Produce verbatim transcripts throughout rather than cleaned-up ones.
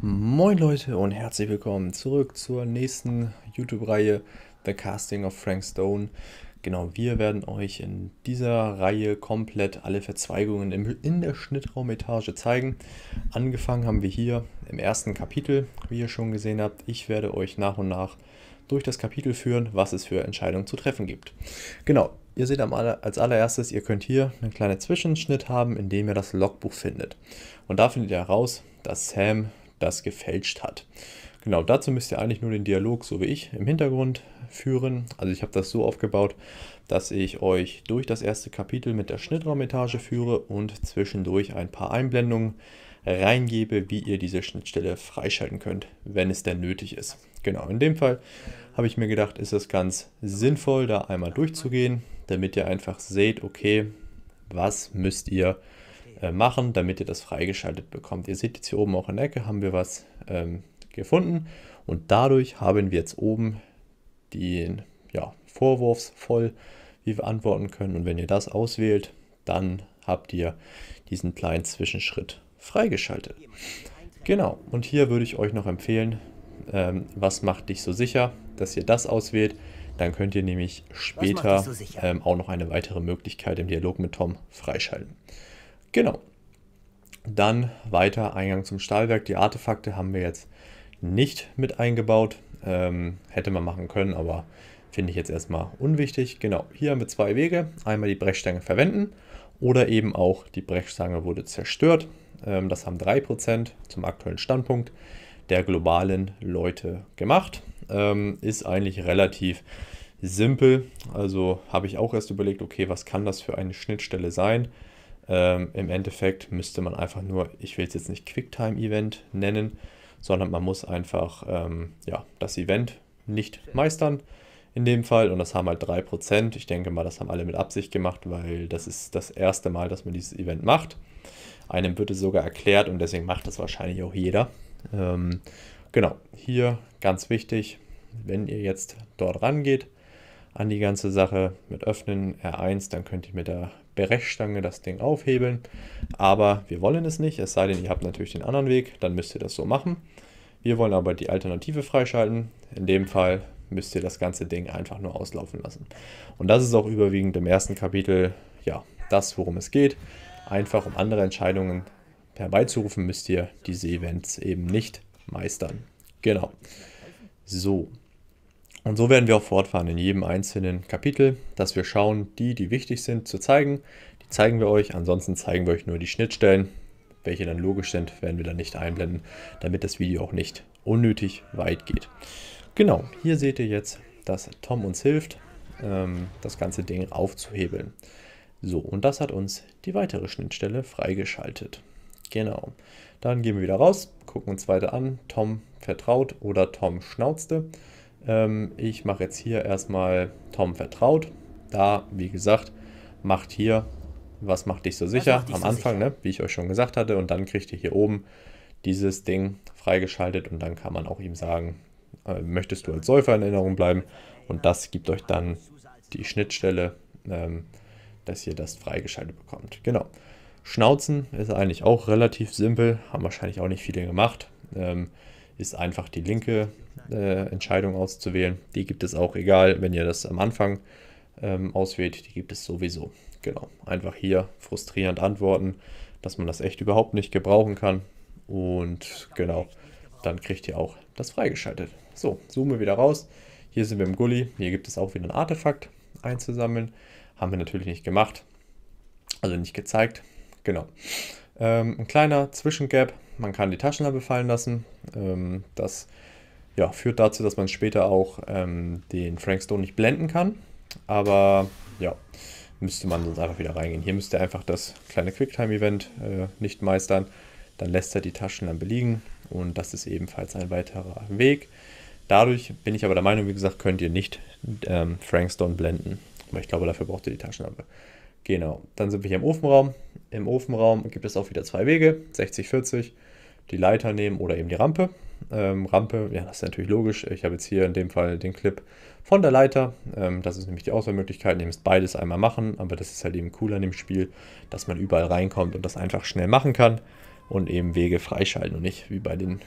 Moin Leute und herzlich willkommen zurück zur nächsten YouTube-Reihe The Casting of Frank Stone. Genau, wir werden euch in dieser Reihe komplett alle Verzweigungen im, in der Schnittraumetage zeigen. Angefangen haben wir hier im ersten Kapitel, wie ihr schon gesehen habt. Ich werde euch nach und nach durch das Kapitel führen, was es für Entscheidungen zu treffen gibt. Genau, ihr seht am aller, als allererstes, ihr könnt hier einen kleinen Zwischenschnitt haben, in dem ihr das Logbuch findet. Und da findet ihr heraus, dass Sam das gefälscht hat. Genau, dazu müsst ihr eigentlich nur den Dialog, so wie ich, im Hintergrund führen. Also ich habe das so aufgebaut, dass ich euch durch das erste Kapitel mit der Schnittraumetage führe und zwischendurch ein paar Einblendungen reingebe, wie ihr diese Schnittstelle freischalten könnt, wenn es denn nötig ist. Genau, in dem Fall habe ich mir gedacht, ist es ganz sinnvoll, da einmal durchzugehen, damit ihr einfach seht, okay, was müsst ihr machen, damit ihr das freigeschaltet bekommt. Ihr seht jetzt hier oben auch in der Ecke, haben wir was ähm, gefunden und dadurch haben wir jetzt oben den ja, Vorwurfsvoll, wie wir antworten können, und wenn ihr das auswählt, dann habt ihr diesen kleinen Zwischenschritt freigeschaltet. Genau, und hier würde ich euch noch empfehlen, ähm, was macht dich so sicher, dass ihr das auswählt. Dann könnt ihr nämlich später so ähm, auch noch eine weitere Möglichkeit im Dialog mit Tom freischalten. Genau. Dann weiter Eingang zum Stahlwerk. Die Artefakte haben wir jetzt nicht mit eingebaut. Ähm, hätte man machen können, aber finde ich jetzt erstmal unwichtig. Genau, hier haben wir zwei Wege. Einmal die Brechstange verwenden oder eben auch die Brechstange wurde zerstört. Ähm, das haben drei Prozent zum aktuellen Standpunkt der globalen Leute gemacht. Ähm, ist eigentlich relativ simpel. Also habe ich auch erst überlegt, okay, was kann das für eine Schnittstelle sein? Ähm, im Endeffekt müsste man einfach nur, ich will es jetzt nicht Quicktime-Event nennen, sondern man muss einfach ähm, ja, das Event nicht meistern in dem Fall, und das haben halt drei Prozent. Ich denke mal, das haben alle mit Absicht gemacht, weil das ist das erste Mal, dass man dieses Event macht. Einem wird es sogar erklärt und deswegen macht das wahrscheinlich auch jeder. Ähm, genau, hier ganz wichtig, wenn ihr jetzt dort rangeht an die ganze Sache mit Öffnen R eins, dann könnt ihr mit der Brechstange das Ding aufhebeln, aber wir wollen es nicht, es sei denn, ihr habt natürlich den anderen Weg, dann müsst ihr das so machen. Wir wollen aber die Alternative freischalten. In dem Fall müsst ihr das ganze Ding einfach nur auslaufen lassen. Und das ist auch überwiegend im ersten Kapitel ja das, worum es geht. Einfach um andere Entscheidungen herbeizurufen, müsst ihr diese Events eben nicht meistern. Genau. So. Und so werden wir auch fortfahren in jedem einzelnen Kapitel, dass wir schauen, die, die wichtig sind, zu zeigen. Die zeigen wir euch, ansonsten zeigen wir euch nur die Schnittstellen. Welche dann logisch sind, werden wir dann nicht einblenden, damit das Video auch nicht unnötig weit geht. Genau, hier seht ihr jetzt, dass Tom uns hilft, ähm, das ganze Ding aufzuhebeln. So, und das hat uns die weitere Schnittstelle freigeschaltet. Genau, dann gehen wir wieder raus, gucken uns weiter an. Tom vertraut oder Tom schnauzte. Ich mache jetzt hier erstmal Tom vertraut. Da, wie gesagt, macht hier, was macht dich so sicher am Anfang, ne? Wie ich euch schon gesagt hatte. Und dann kriegt ihr hier oben dieses Ding freigeschaltet und dann kann man auch ihm sagen, äh, möchtest du als Säufer in Erinnerung bleiben? Und das gibt euch dann die Schnittstelle, ähm, dass ihr das freigeschaltet bekommt. Genau. Schnauzen ist eigentlich auch relativ simpel, haben wahrscheinlich auch nicht viele gemacht. Ähm, ist einfach die linke äh, Entscheidung auszuwählen. Die gibt es auch, egal, wenn ihr das am Anfang ähm, auswählt, die gibt es sowieso. Genau, einfach hier frustrierend antworten, dass man das echt überhaupt nicht gebrauchen kann. Und genau, dann kriegt ihr auch das freigeschaltet. So, zoomen wir wieder raus. Hier sind wir im Gully. Hier gibt es auch wieder ein Artefakt einzusammeln. Haben wir natürlich nicht gemacht, also nicht gezeigt. Genau. Ähm, ein kleiner Zwischengap. Man kann die Taschenlampe fallen lassen. Ähm, das ja, führt dazu, dass man später auch ähm, den Frank Stone nicht blenden kann. Aber ja, müsste man sonst einfach wieder reingehen. Hier müsst ihr einfach das kleine Quicktime-Event äh, nicht meistern. Dann lässt er die Taschenlampe liegen und das ist ebenfalls ein weiterer Weg. Dadurch bin ich aber der Meinung, wie gesagt, könnt ihr nicht ähm, Frank Stone blenden. Aber ich glaube, dafür braucht ihr die Taschenlampe. Genau, dann sind wir hier im Ofenraum. Im Ofenraum gibt es auch wieder zwei Wege, sechzig vierzig, die Leiter nehmen oder eben die Rampe. Ähm, Rampe, ja, das ist natürlich logisch. Ich habe jetzt hier in dem Fall den Clip von der Leiter. Ähm, das ist nämlich die Auswahlmöglichkeit. Ihr müsst beides einmal machen, aber das ist halt eben cool an dem Spiel, dass man überall reinkommt und das einfach schnell machen kann und eben Wege freischalten und nicht wie bei den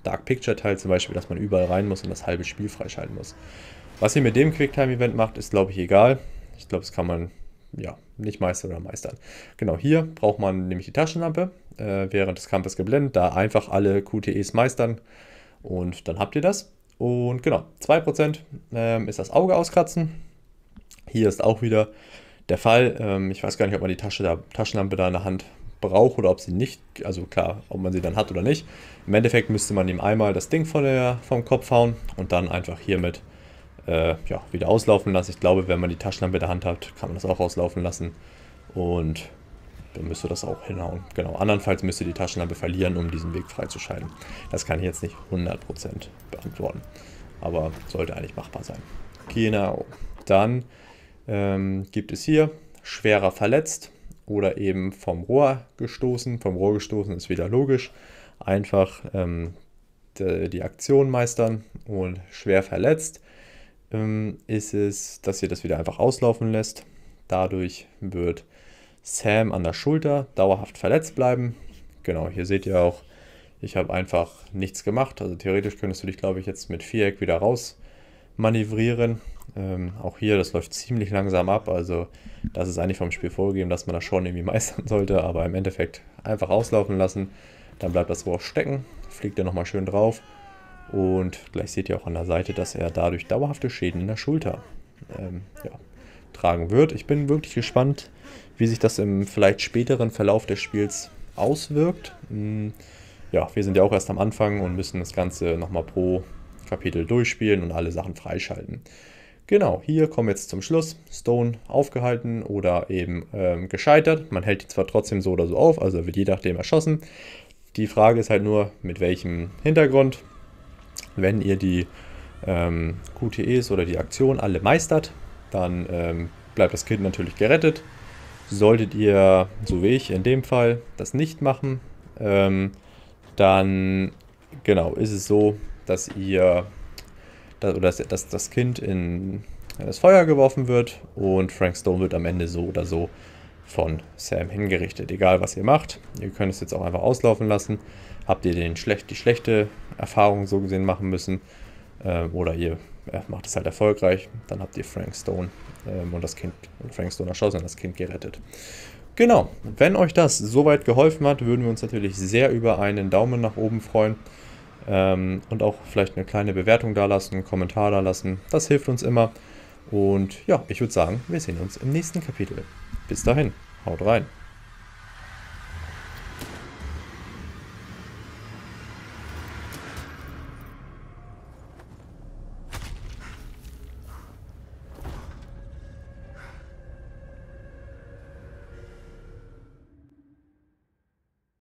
Dark Picture Teil zum Beispiel, dass man überall rein muss und das halbe Spiel freischalten muss. Was ihr mit dem Quicktime-Event macht, ist, glaube ich, egal. Ich glaube, das kann man ja nicht meistern oder meistern. Genau, hier braucht man nämlich die Taschenlampe äh, während des Kampfes geblendet, da einfach alle Q T Es meistern und dann habt ihr das. Und genau, zwei Prozent ähm, ist das Auge auskratzen. Hier ist auch wieder der Fall. Ähm, ich weiß gar nicht, ob man die Tasche da, Taschenlampe da in der Hand braucht oder ob sie nicht, also klar, ob man sie dann hat oder nicht. Im Endeffekt müsste man ihm einmal das Ding von der, vom Kopf hauen und dann einfach hiermit äh, ja, wieder auslaufen lassen. Ich glaube, wenn man die Taschenlampe in der Hand hat, kann man das auch auslaufen lassen und dann müsste das auch hinhauen. Genau, andernfalls müsst ihr die Taschenlampe verlieren, um diesen Weg freizuschalten. Das kann ich jetzt nicht hundert Prozent beantworten, aber sollte eigentlich machbar sein. Genau, dann ähm, gibt es hier schwerer verletzt oder eben vom Rohr gestoßen. Vom Rohr gestoßen ist wieder logisch. Einfach ähm, die, die Aktion meistern und schwer verletzt ähm, ist es, dass ihr das wieder einfach auslaufen lässt. Dadurch wird Sam an der Schulter dauerhaft verletzt bleiben. Genau, hier seht ihr auch, ich habe einfach nichts gemacht. Also theoretisch könntest du dich, glaube ich, jetzt mit Viereck wieder raus manövrieren. Ähm, auch hier, das läuft ziemlich langsam ab. Also das ist eigentlich vom Spiel vorgegeben, dass man das schon irgendwie meistern sollte. Aber im Endeffekt einfach auslaufen lassen. Dann bleibt das Rohr stecken, fliegt er nochmal schön drauf. Und gleich seht ihr auch an der Seite, dass er dadurch dauerhafte Schäden in der Schulter ähm, ja, tragen wird. Ich bin wirklich gespannt, wie sich das im vielleicht späteren Verlauf des Spiels auswirkt. Ja, wir sind ja auch erst am Anfang und müssen das Ganze nochmal pro Kapitel durchspielen und alle Sachen freischalten. Genau, hier kommen wir jetzt zum Schluss. Stone aufgehalten oder eben ähm, gescheitert. Man hält die zwar trotzdem so oder so auf, also wird je nachdem erschossen. Die Frage ist halt nur, mit welchem Hintergrund. Wenn ihr die ähm, Q T Es oder die Aktion alle meistert, dann ähm, bleibt das Kind natürlich gerettet. Solltet ihr, so wie ich in dem Fall, das nicht machen, ähm, dann genau ist es so, dass ihr dass, oder dass das Kind in das Feuer geworfen wird und Frank Stone wird am Ende so oder so von Sam hingerichtet. Egal was ihr macht, ihr könnt es jetzt auch einfach auslaufen lassen. Habt ihr den schlecht, die schlechte Erfahrung so gesehen machen müssen äh, oder ihr äh, macht es halt erfolgreich, dann habt ihr Frank Stone ähm, und das Kind, Frank Stone erschossen und das Kind gerettet. Genau, wenn euch das soweit geholfen hat, würden wir uns natürlich sehr über einen Daumen nach oben freuen ähm, und auch vielleicht eine kleine Bewertung da lassen, einen Kommentar da lassen. Das hilft uns immer. Und ja, ich würde sagen, wir sehen uns im nächsten Kapitel. Bis dahin, haut rein.